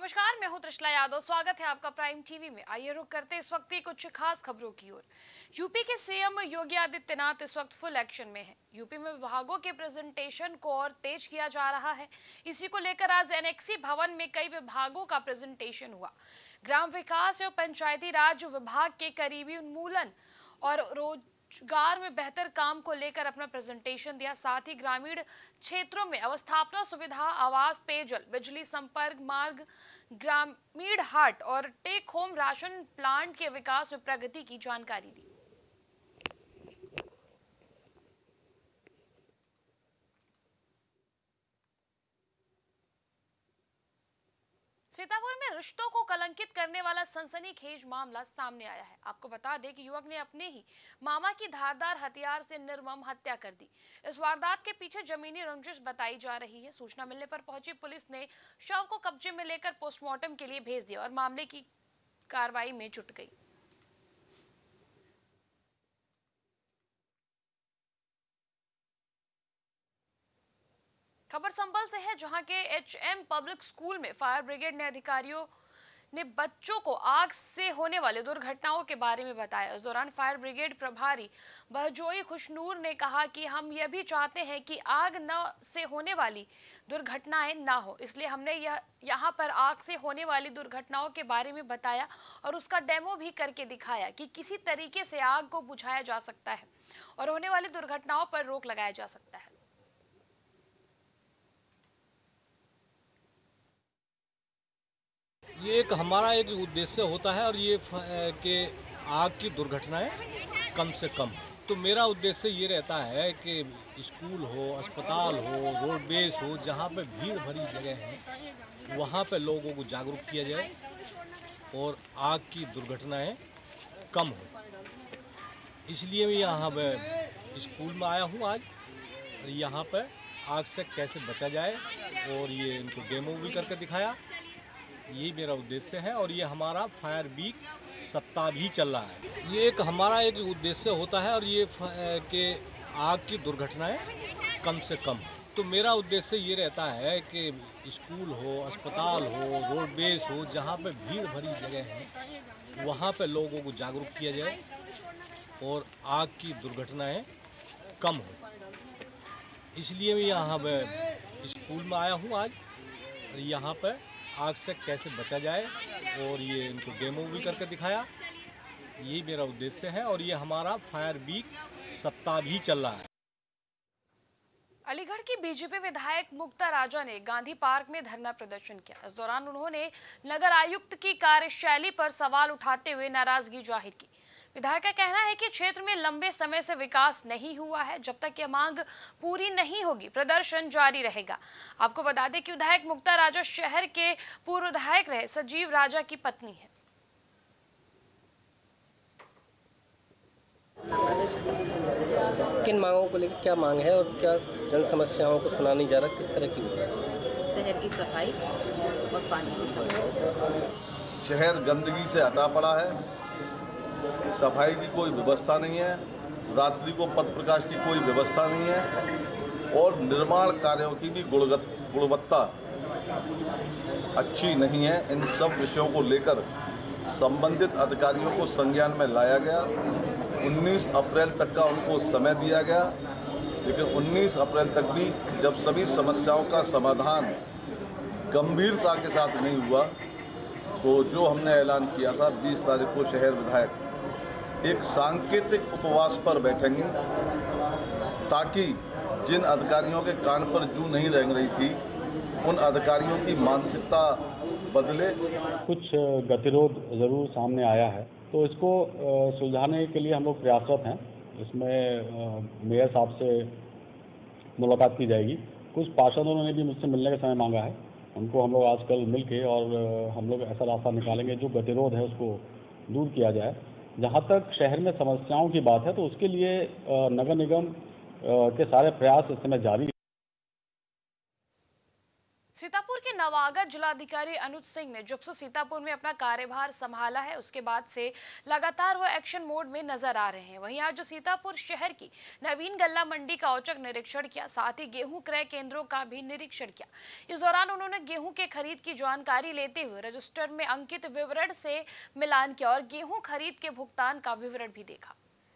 नमस्कार, मैं हूं त्रिशला यादव। स्वागत है आपका प्राइम टीवी में। आइए रुक करते इस वक्त की कुछ खास खबरों की ओर। यूपी के सीएम योगी आदित्यनाथ इस वक्त फुल एक्शन में है। यूपी में विभागों के प्रेजेंटेशन को और तेज किया जा रहा है। इसी को लेकर आज एनेक्सी भवन में कई विभागों का प्रेजेंटेशन हुआ। ग्राम विकास एवं पंचायती राज विभाग के करीबी उन्मूलन और रोजगार में बेहतर काम को लेकर अपना प्रेजेंटेशन दिया। साथ ही ग्रामीण क्षेत्रों में अवस्थापना सुविधा, आवास, पेयजल, बिजली संपर्क मार्ग, ग्रामीण हाट और टेक होम राशन प्लांट के विकास में प्रगति की जानकारी दी। सीतापुर में रिश्तों को कलंकित करने वाला सनसनीखेज मामला सामने आया है। आपको बता दें कि युवक ने अपने ही मामा की धारदार हथियार से निर्मम हत्या कर दी। इस वारदात के पीछे जमीनी रंजिश बताई जा रही है। सूचना मिलने पर पहुंची पुलिस ने शव को कब्जे में लेकर पोस्टमार्टम के लिए भेज दिया और मामले की कार्रवाई में जुट गई। खबर संभल से है, जहां के एचएम पब्लिक स्कूल में फायर ब्रिगेड ने अधिकारियों ने बच्चों को आग से होने वाली दुर्घटनाओं के बारे में बताया। इस दौरान फायर ब्रिगेड प्रभारी बहजोई खुशनूर ने कहा कि हम यह भी चाहते हैं कि आग न से होने वाली दुर्घटनाएं ना हो, इसलिए हमने यहाँ पर आग से होने वाली दुर्घटनाओं के बारे में बताया और उसका डेमो भी करके दिखाया कि किसी तरीके से आग को बुझाया जा सकता है और होने वाली दुर्घटनाओं पर रोक लगाया जा सकता है। ये एक हमारा एक उद्देश्य होता है और ये कि आग की दुर्घटनाएं कम से कम। तो मेरा उद्देश्य ये रहता है कि स्कूल हो, अस्पताल हो, रोडवेज हो, जहाँ पे भीड़ भरी जगह है वहाँ पे लोगों को जागरूक किया जाए और आग की दुर्घटनाएं कम हो। इसलिए मैं यहाँ पे स्कूल में आया हूँ आज, और यहाँ पे आग से कैसे बचा जाए और ये इनको डेमो भी करके दिखाया। यही मेरा उद्देश्य है और ये हमारा फायर वीक सप्ताह भी चल रहा है। ये एक हमारा एक उद्देश्य होता है और ये कि आग की दुर्घटनाएं कम से कम। तो मेरा उद्देश्य ये रहता है कि स्कूल हो, अस्पताल हो, रोडवेज हो, जहाँ पे भीड़ भरी जगह है वहाँ पे लोगों को जागरूक किया जाए और आग की दुर्घटनाएं कम हो। इसलिए मैं यहाँ पे स्कूल में आया हूँ आज, और यहाँ पे आग से कैसे बचा जाए और ये इनको डेमो भी करके दिखाया। यही मेरा उद्देश्य है और ये हमारा फायर वीक सप्ताह भी चल रहा है। अलीगढ़ की बीजेपी विधायक मुक्ता राजा ने गांधी पार्क में धरना प्रदर्शन किया। इस दौरान उन्होंने नगर आयुक्त की कार्यशैली पर सवाल उठाते हुए नाराजगी जाहिर की। विधायक का कहना है कि क्षेत्र में लंबे समय से विकास नहीं हुआ है। जब तक यह मांग पूरी नहीं होगी प्रदर्शन जारी रहेगा। आपको बता दें कि विधायक मुक्ता राजा शहर के पूर्व विधायक रहे सजीव राजा की पत्नी है। किन मांगों को लेकर क्या मांग है और क्या जन समस्याओं को सुना नहीं जा रहा, किस तरह की? शहर की सफाई और पानी की समस्या। शहर गंदगी से हटा पड़ा है, सफाई की कोई व्यवस्था नहीं है, रात्रि को पथ प्रकाश की कोई व्यवस्था नहीं है और निर्माण कार्यों की भी गुणवत्ता अच्छी नहीं है। इन सब विषयों को लेकर संबंधित अधिकारियों को संज्ञान में लाया गया। 19 अप्रैल तक का उनको समय दिया गया, लेकिन 19 अप्रैल तक भी जब सभी समस्याओं का समाधान गंभीरता के साथ नहीं हुआ, तो जो हमने ऐलान किया था 20 तारीख को शहर विधायक एक सांकेतिक उपवास पर बैठेंगे, ताकि जिन अधिकारियों के कान पर जूं नहीं रेंग रही थी उन अधिकारियों की मानसिकता बदले। कुछ गतिरोध ज़रूर सामने आया है, तो इसको सुलझाने के लिए हम लोग प्रयासरत हैं। इसमें मेयर साहब से मुलाकात की जाएगी। कुछ पार्षदों ने भी मुझसे मिलने का समय मांगा है, उनको हम लोग आजकल मिल के और हम लोग ऐसा रास्ता निकालेंगे जो गतिरोध है उसको दूर किया जाए। जहाँ तक शहर में समस्याओं की बात है तो उसके लिए नगर निगम के सारे प्रयास इस समय जारी। सीतापुर के के नवागत जिलाधिकारी अनुज सिंह ने जब से सीतापुर में अपना कार्यभार संभाला है उसके बाद से लगातार वो एक्शन मोड में नजर आ रहे हैं। वहीं आज सीतापुर शहर की नवीन गल्ला मंडी का औचक निरीक्षण किया, साथ ही गेहूं क्रय केंद्रों का भी निरीक्षण किया। इस दौरान उन्होंने गेहूं के खरीद की जानकारी लेते हुए रजिस्टर में अंकित विवरण से मिलान किया और गेहूं खरीद के भुगतान का विवरण भी देखा।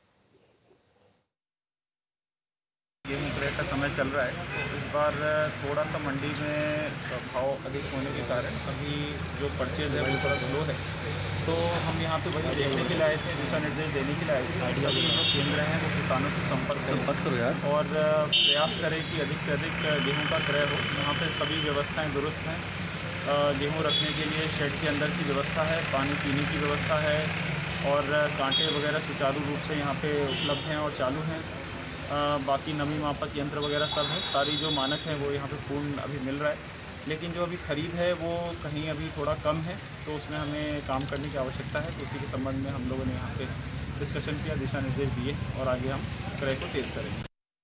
गेहूँ क्रय का समय चल रहा है, तो इस बार थोड़ा सा मंडी में भाव अधिक होने के कारण अभी जो परचेज है वो थोड़ा स्लो है। तो हम यहाँ पे वही देखने के लिए आए थे, दिशा निर्देश देने के लिए आए थे। सभी जो केंद्र हैं वो किसानों से संपर्क करो यार और प्रयास करें कि अधिक से अधिक गेहूँ का क्रय हो। यहाँ पे सभी व्यवस्थाएँ दुरुस्त हैं। गेहूँ रखने के लिए शेड के अंदर की व्यवस्था है, पानी पीने की व्यवस्था है और कांटे वगैरह सुचारू रूप से यहाँ पे उपलब्ध हैं और चालू हैं। बाकी नमी मापक यंत्र वगैरह सब है, सारी जो मानक हैं वो यहाँ पे पूर्ण अभी मिल रहा है। लेकिन जो अभी खरीद है वो कहीं अभी थोड़ा कम है, तो उसमें हमें काम करने की आवश्यकता है। तो उसी के संबंध में हम लोगों ने यहाँ पे डिस्कशन किया, दिशा निर्देश दिए और आगे हम क्रय को तेज करेंगे।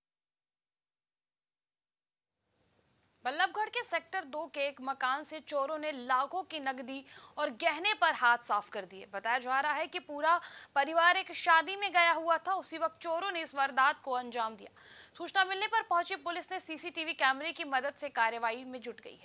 बल्लभगढ़ के सेक्टर 2 के एक मकान से चोरों ने लाखों की नकदी और गहने पर हाथ साफ कर दिए। बताया जा रहा है कि पूरा परिवार एक शादी में गया हुआ था, उसी वक्त चोरों ने इस वारदात को अंजाम दिया। सूचना मिलने पर पहुंची पुलिस ने सीसीटीवी कैमरे की मदद से कार्रवाई में जुट गई है।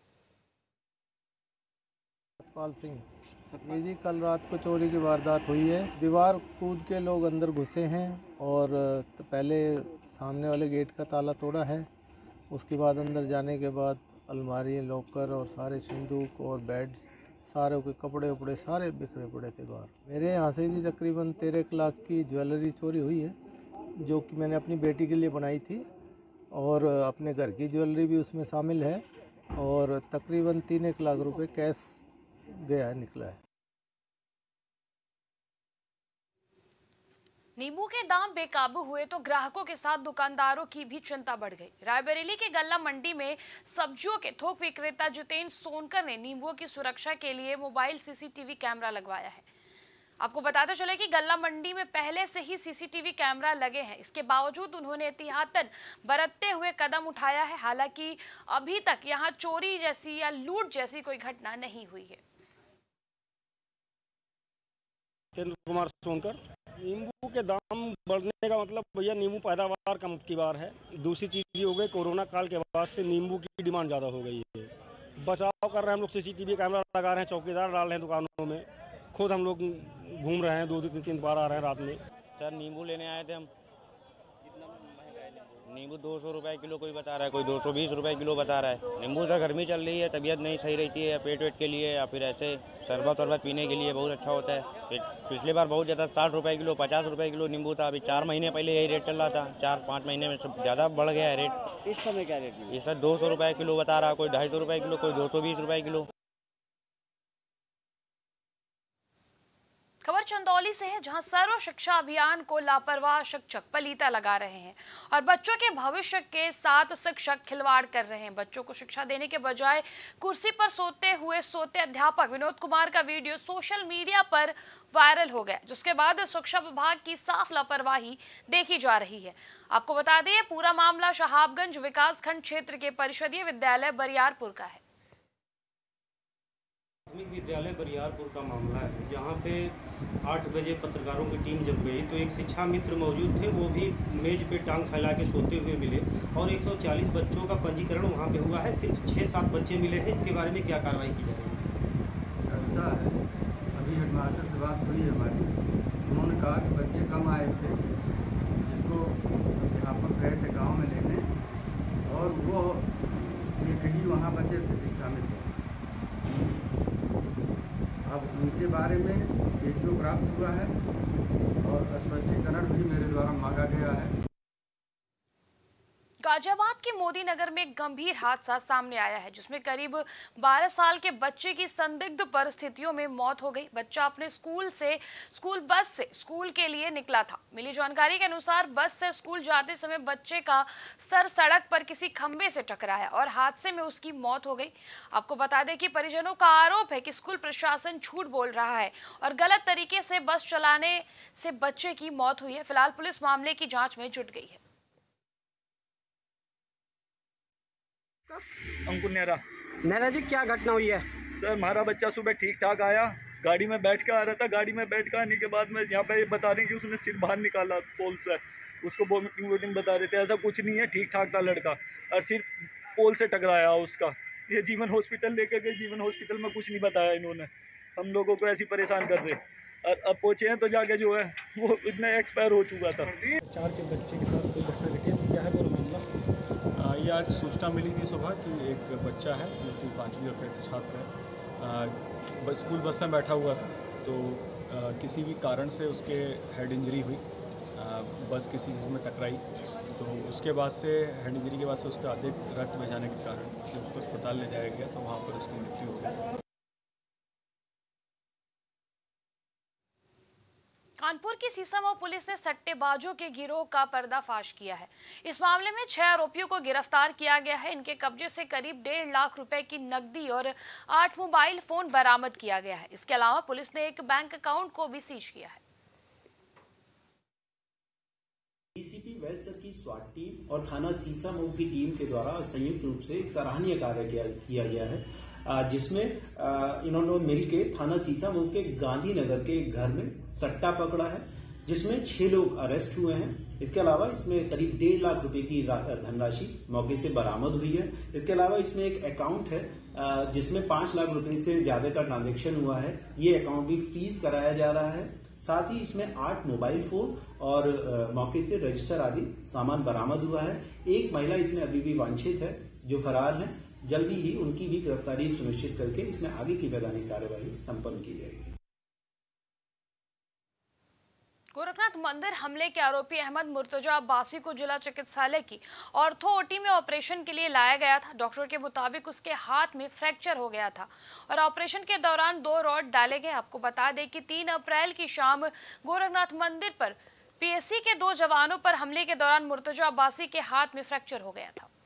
सतपाल सिंह, ये जी कल रात को चोरी की वारदात हुई है। दीवार कूद के लोग अंदर घुसे हैं और पहले सामने वाले गेट का ताला तोड़ा है। उसके बाद अंदर जाने के बाद अलमारी, लॉकर और सारे संदूक और बेड, सारे के कपड़े उपड़े सारे बिखरे पड़े थे बाहर। मेरे यहाँ से जी तकरीबन 13 लाख की ज्वेलरी चोरी हुई है, जो कि मैंने अपनी बेटी के लिए बनाई थी और अपने घर की ज्वेलरी भी उसमें शामिल है और तकरीबन 3 लाख रुपए कैश गया है, निकला है। नींबू के दाम बेकाबू हुए तो ग्राहकों के साथ दुकानदारों की भी चिंता बढ़ गई। रायबरेली के गल्ला मंडी में सब्जियों के थोक विक्रेता जितेंद्र सोनकर ने नींबुओं की सुरक्षा के लिए मोबाइल सीसीटीवी कैमरा लगवाया है। आपको बताते चले कि गल्ला मंडी में पहले से ही सीसीटीवी कैमरा लगे हैं, इसके बावजूद उन्होंने एहतियातन बरतते हुए कदम उठाया है। हालांकि अभी तक यहां चोरी जैसी या लूट जैसी कोई घटना नहीं हुई है। जितेंद्र कुमार सोनकर। नींबू के दाम बढ़ने का मतलब भैया नींबू पैदावार कम की बार है। दूसरी चीज़ ये हो गई, कोरोना काल के बाद से नींबू की डिमांड ज़्यादा हो गई है। बचाव कर रहे हैं हम लोग, सीसीटीवी कैमरा लगा रहे हैं, चौकीदार डाल रहे हैं दुकानों में, खुद हम लोग घूम रहे हैं, 2-3 बार आ रहे हैं रात में। सर नींबू लेने आए थे हम। नींबू 200 रुपये किलो कोई बता रहा है, कोई 220 रुपये किलो बता रहा है। नींबू से गर्मी चल रही है, तबीयत नहीं सही रहती है, पेट वेट के लिए या फिर ऐसे शरबत वरबत पीने के लिए बहुत अच्छा होता है। पिछली बार बहुत ज़्यादा 60 रुपये किलो, 50 रुपये किलो नींबू था। अभी 4 महीने पहले यही रेट चल रहा था, 4-5 महीने में सब ज़्यादा बढ़ गया है रेट। इस समय क्या रेट है? ये सर 200 रुपये किलो बता रहा है, कोई 250 रुपये किलो, कोई 220 रुपये किलो। खबर चंदौली से है, जहां सर्व शिक्षा अभियान को लापरवाह शिक्षक पलीता लगा रहे हैं और बच्चों के भविष्य के साथ शिक्षक खिलवाड़ कर रहे हैं। बच्चों को शिक्षा देने के बजाय कुर्सी पर सोते अध्यापक विनोद कुमार का वीडियो सोशल मीडिया पर वायरल हो गया, जिसके बाद शिक्षा विभाग की साफ लापरवाही देखी जा रही है। आपको बता दें, पूरा मामला शहाबगंज विकासखंड क्षेत्र के परिषदीय विद्यालय बरियारपुर का है। प्राथमिक विद्यालय बरियारपुर का मामला है, जहाँ पे 8 बजे पत्रकारों की टीम जब गई तो एक शिक्षा मित्र मौजूद थे, वो भी मेज पे टांग फैला के सोते हुए मिले और 140 बच्चों का पंजीकरण वहाँ पे हुआ है, सिर्फ 6-7 बच्चे मिले हैं। इसके बारे में क्या कार्रवाई की जा रही है? ऐसा है, अभी हेडमास्टर से बात हुई है हमारी, उन्होंने कहा कि बच्चे कम आए थे, जिसको अध्यापक गए थे गाँव में लेने और वो एक ही वहाँ बचे थे शिक्षा मित्र। अब उनके बारे में वीडियो प्राप्त हुआ है और स्पष्टीकरण भी मेरे द्वारा मांगा गया है। गाजियाबाद के मोदी नगर में एक गंभीर हादसा सामने आया है, जिसमें करीब 12 साल के बच्चे की संदिग्ध परिस्थितियों में मौत हो गई। बच्चा अपने स्कूल बस से स्कूल के लिए निकला था। मिली जानकारी के अनुसार बस से स्कूल जाते समय बच्चे का सर सड़क पर किसी खंबे से टकराया और हादसे में उसकी मौत हो गई। आपको बता दें कि परिजनों का आरोप है कि स्कूल प्रशासन झूठ बोल रहा है और गलत तरीके से बस चलाने से बच्चे की मौत हुई है। फिलहाल पुलिस मामले की जाँच में जुट गई है। अंकुर नेहरा। नैना जी, क्या घटना हुई है? सर, हमारा बच्चा सुबह ठीक ठाक आया, गाड़ी में बैठ कर आ रहा था। गाड़ी में बैठ कर आने के बाद में यहाँ पे बता रहे हैं कि उसने सिर बाहर निकाला पोल से, उसको वोमिटिंग बता रहे थे। ऐसा कुछ नहीं है, ठीक ठाक था लड़का, और सिर पोल से टकराया उसका। ये जीवन हॉस्पिटल लेकर गए, जीवन हॉस्पिटल में कुछ नहीं बताया इन्होंने, हम लोगों को ऐसी परेशान कर रहे। और अब पहुँचे हैं तो जाके जो है वो इतना एक्सपायर हो चुका था। 4 के बच्चे के साथ कोई घटना घटी है, क्या है पूरा मामला? ये आज सूचना मिली थी सुबह कि एक बच्चा है जो कि 5वीं कक्षा का छात्र है, स्कूल बस में बैठा हुआ था, तो किसी भी कारण से उसके हेड इंजरी हुई, बस किसी चीज़ में टकराई, तो उसके बाद से हेड इंजरी के बाद से उसका अधिक रक्त बह जाने के कारण जब उसको अस्पताल ले जाया गया तो वहाँ पर उसकी मृत्यु हो गई। कानपुर की सीसामऊ पुलिस ने सट्टेबाजों के गिरोह का पर्दाफाश किया है। इस मामले में 6 आरोपियों को गिरफ्तार किया गया है। इनके कब्जे से करीब 1.5 लाख रुपए की नकदी और 8 मोबाइल फोन बरामद किया गया है। इसके अलावा पुलिस ने एक बैंक अकाउंट को भी सीज किया है। डीसीपी वैश्य सर की स्वाट टीम और थाना सीसामऊ की टीम के द्वारा संयुक्त रूप से एक सराहनीय कार्य किया गया है, जिसमें इन्होंने मिलके थाना सीसामऊ के गांधीनगर के एक घर में सट्टा पकड़ा है, जिसमें 6 लोग अरेस्ट हुए हैं। इसके अलावा इसमें करीब 1.5 लाख रुपए की धनराशि मौके से बरामद हुई है। इसके अलावा इसमें एक अकाउंट है जिसमें 5 लाख रुपए से ज्यादा का ट्रांजैक्शन हुआ है, ये अकाउंट भी फ्रीज कराया जा रहा है। साथ ही इसमें 8 मोबाइल फोन और मौके से रजिस्टर आदि सामान बरामद हुआ है। एक महिला इसमें अभी भी वांछित है जो फरार है, जल्दी ही उनकी भी गिरफ्तारी सुनिश्चित करके इसमें आगे की वैधानिक कार्यवाही संपन्न की जाएगी। गोरखनाथ मंदिर हमले के आरोपी अहमद मुर्तजा अब्बासी को जिला चिकित्सालय की ऑर्थो ओटी में ऑपरेशन के लिए लाया गया था। डॉक्टर के मुताबिक उसके हाथ में फ्रैक्चर हो गया था और ऑपरेशन के दौरान 2 रॉड डाले गए। आपको बता दें कि 3 अप्रैल की शाम गोरखनाथ मंदिर पर पीएससी के 2 जवानों पर हमले के दौरान मुर्तजा अब्बासी के हाथ में फ्रैक्चर हो गया था।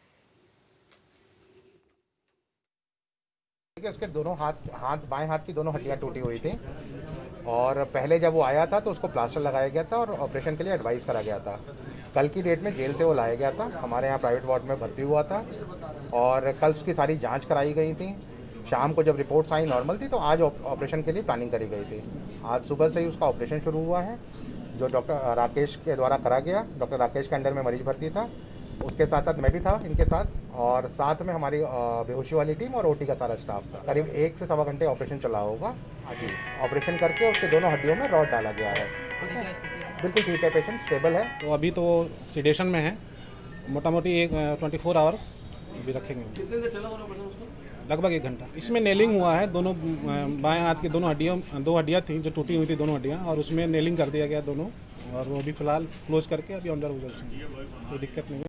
उसके दोनों बाएं हाथ की दोनों हड्डियां टूटी हुई थी और पहले जब वो आया था तो उसको प्लास्टर लगाया गया था और ऑपरेशन के लिए एडवाइस करा गया था। कल की डेट में जेल से वो लाया गया था, हमारे यहाँ प्राइवेट वार्ड में भर्ती हुआ था और कल उसकी सारी जांच कराई गई थी। शाम को जब रिपोर्ट्स आई नॉर्मल थी तो आज ऑपरेशन के लिए प्लानिंग करी गई थी। आज सुबह से ही उसका ऑपरेशन शुरू हुआ है जो डॉक्टर राकेश के द्वारा करा गया। डॉक्टर राकेश के अंडर में मरीज भर्ती था, उसके साथ साथ मैं भी था इनके साथ, और साथ में हमारी बेहोशी वाली टीम और ओटी का सारा स्टाफ था। करीब 1 से सवा घंटे ऑपरेशन चला होगा। जी, ऑपरेशन करके उसके दोनों हड्डियों में रॉड डाला गया है। बिल्कुल ठीक है, पेशेंट स्टेबल है। तो अभी तो सिडेशन में है, मोटा मोटी 24 आवर अभी रखेंगे। कितने देर चला ऑपरेशन उसको? लगभग 1 घंटा। इसमें नेलिंग हुआ है, दोनों बाएं हाथ की दोनों हड्डियाँ थी जो टूटी हुई थी, दोनों हड्डियाँ, और उसमें नेलिंग कर दिया गया दोनों, और वो अभी फिलहाल क्लोज करके अभी अंडर ऑब्जर्वेशन, कोई दिक्कत नहीं है।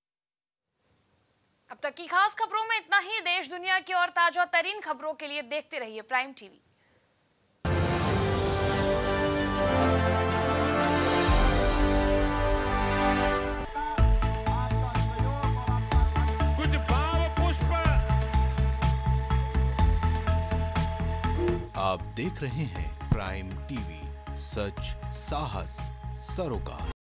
अब तक की खास खबरों में इतना ही। देश दुनिया की और ताजा तरीन खबरों के लिए देखते रहिए प्राइम टीवी। कुछ भाव पुष्प। आप देख रहे हैं प्राइम टीवी, सच साहस सरोकार।